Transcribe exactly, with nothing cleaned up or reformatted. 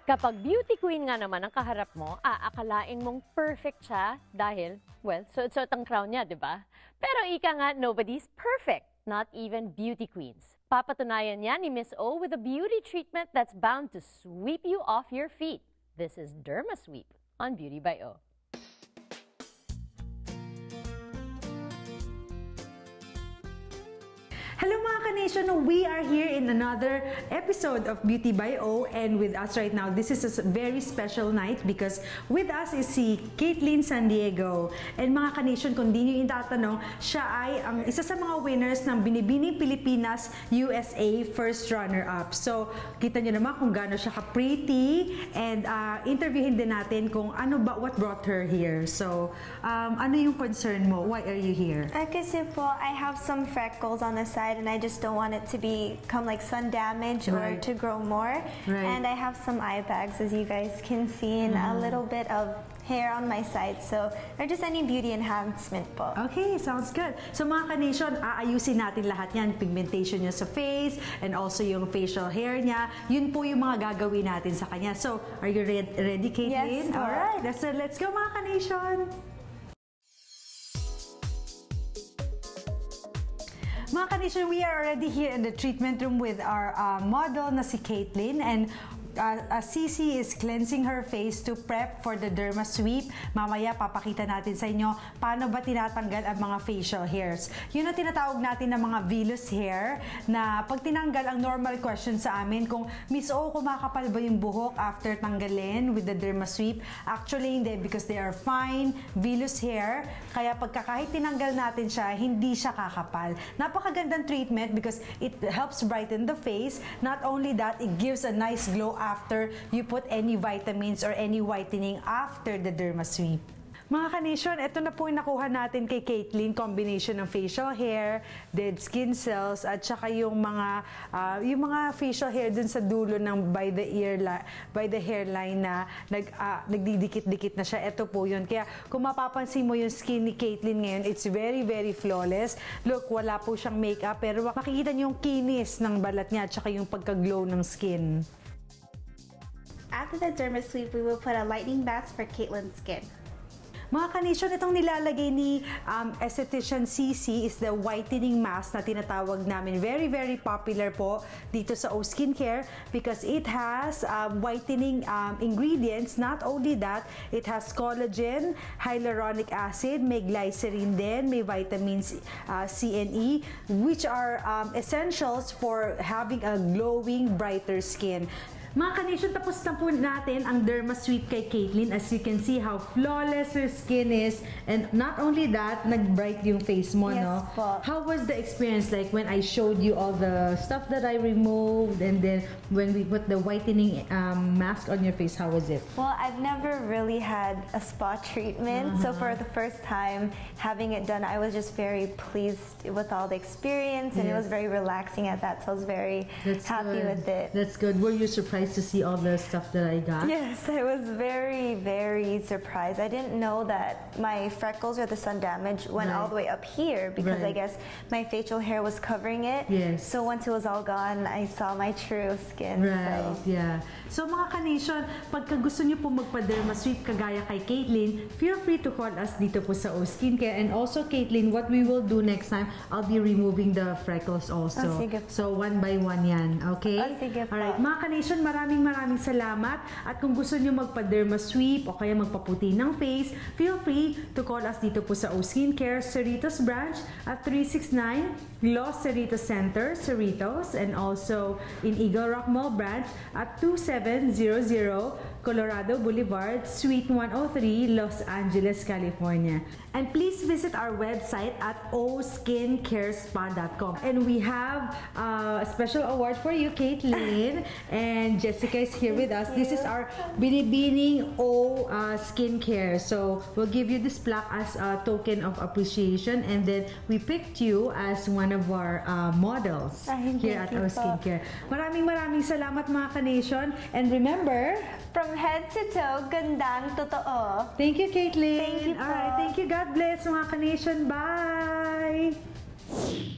Kapag beauty queen nga naman ang kaharap mo, aakalain mong perfect siya dahil, well, suot-suot ang crown niya, di ba? Pero ika nga, nobody's perfect, not even beauty queens. Papatunayan niya ni Miss O with a beauty treatment that's bound to sweep you off your feet. This is Derma Sweep on Beauty by O. Hello mga ka-nation! We are here in another episode of Beauty by O, and with us right now, this is a very special night because with us is si Caitlyn San Diego. And mga ka-nation, kung di nyo itatanong, siya ay ang isa sa mga winners ng Binibining Pilipinas U S A First Runner-Up. So, kita nyo naman kung gaano siya ka-pretty, and uh, interviewin din natin kung ano ba, what brought her here. So, um, ano yung concern mo? Why are you here? Uh, kasi po, I have some freckles on the side and I just don't want it to become like sun damage right. or to grow more. Right. And I have some eye bags, as you guys can see, and mm. a little bit of hair on my side. So, or just any beauty enhancement po. Okay, sounds good. So mga ka-nation, aayusin natin lahat yan. Pigmentation niya sa face and also yung facial hair niya. Yun po yung mga gagawin natin sa kanya. So, are you ready, ready Caitlyn? Yes. Alright, let's, let's go mga ka-nation! Mga ka-nation, we are already here in the treatment room with our uh, model na si Caitlyn, and Uh, uh, Cici is cleansing her face to prep for the Derma Sweep. Mamaya papakita natin sa inyo paano ba tinatanggal ang mga facial hairs. Yun ang tinatawag natin ng mga vellus hair, na pag tinanggal, ang normal question sa amin kung Miss O, kumakapal ba yung buhok after tanggalin with the Derma Sweep? Actually hindi, because they are fine vellus hair, kaya pagka kahit tinanggal natin siya, hindi siya kakapal. Napakagandang treatment because it helps brighten the face. Not only that, it gives a nice glow after you put any vitamins or any whitening after the Derma Sweep. Mga ka-nation, ito na po yung nakuha natin kay Caitlyn, combination ng facial hair, dead skin cells, at saka yung mga uh, yung mga facial hair dun sa dulo ng by the ear by the hairline na nag uh, nagdidikit-dikit na siya. Ito po yun. Kaya kung mapapansin mo yung skin ni Caitlyn ngayon, it's very very flawless. Look, wala po siyang makeup, pero makikita niyo yung kinis ng balat niya at saka yung pagka-glow ng skin. After the Derma Sweep, we will put a lightening mask for Caitlyn's skin. Mga ka-nation, itong nilalagay ni um, esthetician Cici is the whitening mask na tinatawag namin. Very, very popular po dito sa O Skincare because it has um, whitening um, ingredients. Not only that, it has collagen, hyaluronic acid, may glycerin din, may vitamins uh, C and E, which are um, essentials for having a glowing, brighter skin. Mga ka-nation, tapos na po natin ang Derma Sweep kay Caitlyn. As you can see how flawless her skin is. And not only that, nag-bright yung face mo, yes, no? Po. How was the experience like when I showed you all the stuff that I removed, and then when we put the whitening um, mask on your face, how was it? Well, I've never really had a spa treatment. Uh-huh. So for the first time having it done, I was just very pleased with all the experience, and yes. It was very relaxing at that. So I was very That's happy good. with it. That's good. Were you surprised to see all the stuff that I got? Yes, I was very, very surprised. I didn't know that my freckles or the sun damage went right. all the way up here because right. I guess my facial hair was covering it. Yes. So once it was all gone, I saw my true skin. Right, so. yeah. So mga ka-nation, pagka gusto nyo po magpa-Derma Sweep kagaya kay Caitlyn, feel free to call us dito po sa O Skincare. And also, Caitlyn, what we will do next time, I'll be removing the freckles also. Oh, sige. So one by one yan, okay? Oh, sige po. Alright, mga ka-nation, maraming maraming salamat. At kung gusto nyo magpa-Derma Sweep o kaya magpaputi ng face, feel free to call us dito po sa O Skincare, Cerritos Branch at three six nine Los Cerritos Center, Cerritos, and also in Eagle Rock Mall Branch at two seven zero zero Colorado Boulevard, Suite one oh three, Los Angeles, California. And please visit our website at o skincare spa dot com. And we have uh, a special award for you, Caitlyn, and Jessica is here with us. This is our Binibining O uh, Skincare. So we'll give you this plaque as a token of appreciation, and then we picked you as one of our uh, models Ay, here at O Skincare. Maraming maraming salamat mga ka-nation. And remember, from head to toe, gandang totoo. Thank you, Caitlyn. Thank you po. Alright, thank you. God bless mga ka-nation. Bye!